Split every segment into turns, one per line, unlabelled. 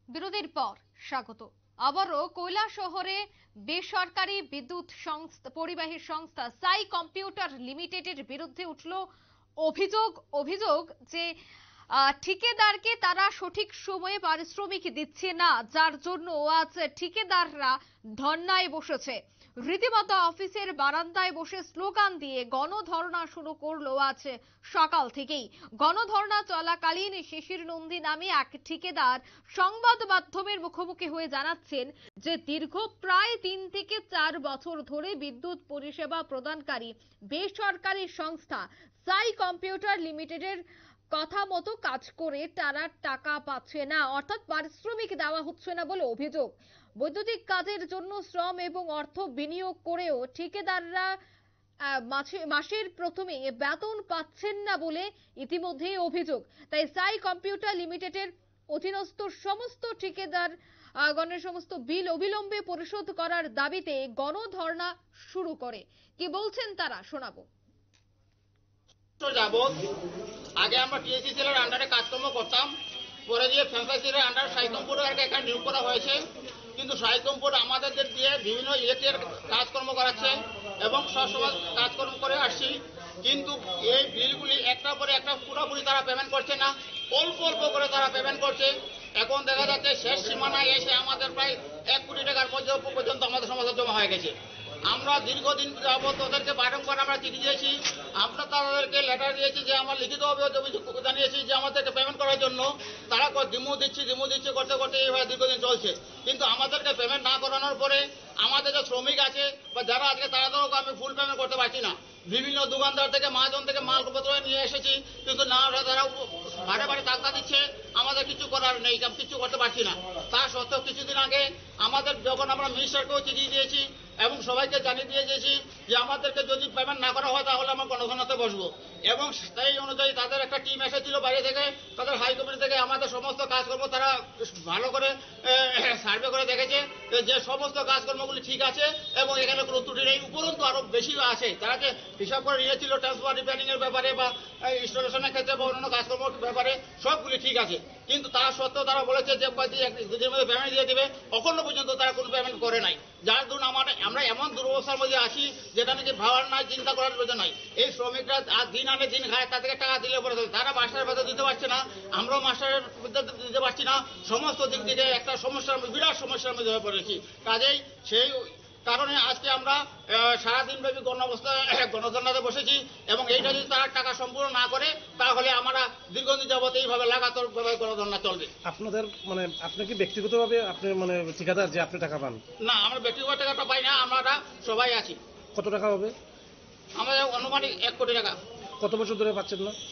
বিরতির পর স্বাগত। আবারও শহরে বেসরকারি বিদ্যুৎ পরিবাহী সংস্থা সাই কম্পিউটার লিমিটেডের বিরুদ্ধে উঠল অভিযোগ যে ঠিকাদারকে তারা সঠিক সময়ে পারিশ্রমিক দিচ্ছে না, যার জন্য আজ ঠিকাদাররা ধর্নায় বসেছে। রীতিমতো অফিসের বারান্দায় বসে স্লোগান দিয়ে গণধর্ণা শুরু করলো আজ সকাল থেকেই। গণধর্ণা চলাকালীন শিশির নন্দী নামে এক ঠিকাদার সংবাদ মাধ্যমের মুখোমুখি হয়ে জানাচ্ছেন যে দীর্ঘ প্রায় 3 থেকে 4 বছর ধরে বিদ্যুৎ পরিষেবা প্রদানকারী বেসরকারি সংস্থা সাই কম্পিউটার লিমিটেডের কথা মতো কাজ করে তারা টাকা পাচ্ছে না, অর্থাৎ পারিশ্রমিক দেওয়া হচ্ছে না বলে অভিযোগ। বৈদ্যুতিক কাজের জন্য শ্রম এবং অর্থ বিনিয়োগ করেও ঠিকাদাররা মাসের প্রথমে বেতন পাচ্ছেন না বলে ইতিমধ্যেই অভিযোগ। তাই সাই কম্পিউটার লিমিটেডের অধীনস্থ সমস্ত ঠিকাদার গণের সমস্ত বিল অবিলম্বে পরিশোধ করার দাবিতে গণধর্ণা শুরু করে। কি বলছেন তারা শোনাবো।
আগে আমরা টিএসসিসিএল এর আন্ডারে কাজকর্ম করতাম, পরে দিয়ে ফ্র্যাঞ্চাইজির আন্ডারে সাই কম্পিউটার এখানে নিয়োগ করা হয়েছে। কিন্তু সাই কম্পিউটার আমাদের দিয়ে বিভিন্ন ইলেকট্রিক কাজকর্ম করাচ্ছে এবং সবসময় কাজকর্ম করে আসছি, কিন্তু এই বিলগুলি একটার পরে একটা পুরোপুরি তারা পেমেন্ট করছে না, অল্প অল্প করে তারা পেমেন্ট করছে। এখন দেখা যাচ্ছে শেষ সীমানায় এসে আমাদের প্রায় 1 কোটি টাকার পর্যন্ত আমাদের সমস্যা জমা হয়ে গেছে। আমরা দীর্ঘদিন যাবত ওদেরকে বারংবার আমরা চিঠি দিয়েছি, আমরা তাদেরকে লেটার দিয়েছি, যে আমার লিখিতভাবে অভিযোগ জানিয়েছি যে আমাদেরকে পেমেন্ট করার জন্য। তারা দিমু দিচ্ছি করতে করতে এইভাবে দীর্ঘদিন চলছে। কিন্তু আমাদেরকে পেমেন্ট না করানোর পরে আমাদের যে শ্রমিক আছে বা যারা আজকে তাদেরও আমি ফুল পেমেন্ট করতে পারছি না। বিভিন্ন দোকানদার থেকে মহাজন থেকে মালপত্র নিয়ে এসেছি, কিন্তু না তারা বারে বারে টাকা দিচ্ছে, আমাদের কিছু করার নেই, কিছু করতে পারছি না। তা সত্ত্বেও কিছুদিন আগে আমাদের যখন আমরা মিনিস্টারকেও চিঠি দিয়েছি এবং সবাইকে জানিয়ে দিয়ে দিয়েছি যে আমাদেরকে যদি পেমেন্ট না করা হয় তাহলে আমরা গণধর্ণাতে বসবো। এবং সেই অনুযায়ী তাদের একটা টিম এসেছিল বাইরে থেকে, তাদের হাই কমিটি থেকে আমাদের সমস্ত কাজকর্ম তারা ভালো করে সার্ভে করে দেখেছে যে সমস্ত কাজকর্মগুলি ঠিক আছে এবং এখানে কোনো ত্রুটি নেই। উপরন্তু আরো বেশি আছে, তারা যে হিসাব করে নিয়েছিল ট্রান্সফার রিপেয়ারিং এর ব্যাপারে বা ইনস্টলেশনের ক্ষেত্রে বা অন্যান্য কাজকর্মের ব্যাপারে সবগুলি ঠিক আছে। কিন্তু তা সত্ত্বেও তারা বলেছে যে দুদিনের মধ্যে পেমেন্ট দিয়ে দেবে, এখনো পর্যন্ত তারা কোনো পেমেন্ট করে নাই। যার জন্য আমরা এমন দুরবস্থার মধ্যে আছি যেটা নাকি ভাবার নাই, চিন্তা করার প্রয়োজন নাই। এই শ্রমিকরা দিন আনে দিন খায়, তাদেরকে টাকা দিলে পরে তারা মাস্টারের বেতন দিতে পারছে না, আমরাও মাস্টারের বেতন দিতে পারছি না। সমস্ত দিক থেকে একটা বিরাট সমস্যার মধ্যে হয়ে পড়েছি। কাজেই সেই কারণে আজকে আমরা সারাদিন ব্যাপী গণধর্ণাতে বসেছি এবং এইটা যদি তারা টাকা সম্পূর্ণ না করে তাহলে আমরা দীর্ঘদিন যাবত এইভাবে লাগাতার গণধর্ণা চলবে।
আপনাদের আপনি কি ব্যক্তিগতভাবে আপনি ঠিকাদার যে আপনি টাকা পান?
না, আমরা ব্যক্তিগত টাকাটা পাই না, আমরা সবাই আছি।
কত টাকা হবে?
আমাদের অনুমানিক 1 কোটি টাকা।
কত বছর ধরে পাচ্ছেন না?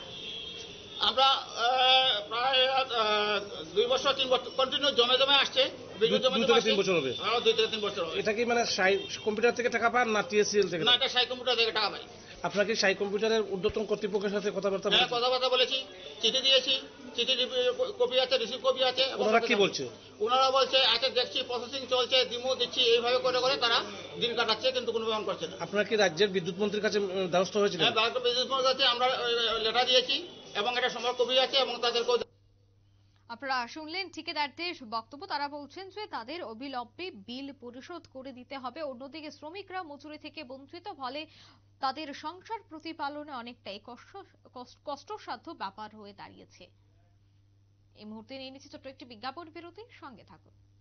আমরা প্রায় 2 বছর 3 বছর কন্টিনিউ জমে আসছে।
2 থেকে 3 বছর হবে।
2 থেকে 3 বছর হবে।
এটা কি সাই কম্পিউটার থেকে টাকা পান না টিএসসিএল থেকে?
না, এটা সাই কম্পিউটার থেকে টাকা পাই।
আপনার কি সাই কম্পিউটারের ঊর্ধ্বতন কর্তৃপক্ষের সাথে কথাবার্তা
বলেছি, চিঠি দিয়েছি, চিঠি কপি আছে, রিসিভ কপি আছে।
ওনারা কি বলছে?
ওনারা বলছে আচ্ছা দেখছি, প্রসেসিং চলছে, দিচ্ছি, এইভাবে করে করে তারা দিন কাটাচ্ছে, কিন্তু কোনো পেমেন্ট করছে না।
আপনারা কি রাজ্যের বিদ্যুৎ মন্ত্রীর কাছে দ্বারস্থ হয়েছিল?
হ্যাঁ, বিদ্যুৎ মন্ত্রীর কাছে আমরা লেটার দিয়েছি এবং এটা সময় কপি আছে এবং তাদেরকে।
আপনারা শুনলেন ঠিকাদারদের বক্তব্য। তারা বলছেন যে তাদের অবিলম্বে বিল পরিশোধ করে দিতে হবে। অন্যদিকে শ্রমিকরা মজুরি থেকে বঞ্চিত, ফলে তাদের সংসার প্রতিপালনে অনেকটাই কষ্টসাধ্য ব্যাপার হয়ে দাঁড়িয়েছে। এই মুহূর্তে নিয়ে নিচ্ছি ছোট্ট একটি বিজ্ঞাপন বিরতি, সঙ্গে থাকুন।